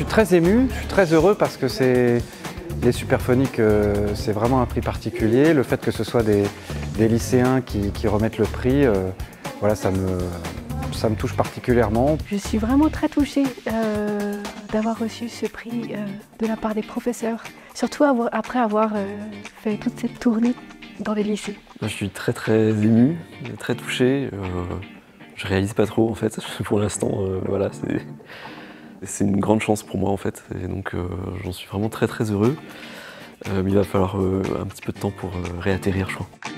suis très ému, je suis très heureux parce que les Superphoniques, c'est vraiment un prix particulier. Le fait que ce soit des lycéens qui remettent le prix, voilà, ça me touche particulièrement. Je suis vraiment très touchée d'avoir reçu ce prix de la part des professeurs, surtout après avoir fait toute cette tournée dans les lycées. Je suis très ému, très touché. Je réalise pas trop en fait, pour l'instant, voilà, c'est une grande chance pour moi en fait, et donc j'en suis vraiment très heureux. Mais il va falloir un petit peu de temps pour réatterrir, je crois.